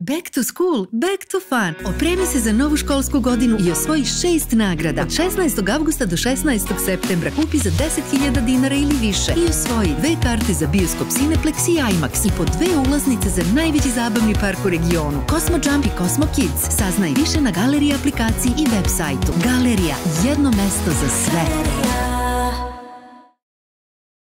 Back to school, back to fun. Opremi se za novu školsku godinu i osvoji 6 nagrada. Od 16. avgusta do 16. septembra kupi za 10.000 dinara ili više i osvoji 2 karte za bioskop Cineplex i IMAX i po 2 ulaznice za najveći zabavni park u regionu. Cosmo Jump i Cosmo Kids. Saznaj više na Galerija aplikaciji i web sajtu. Galerija, jedno mesto za sve.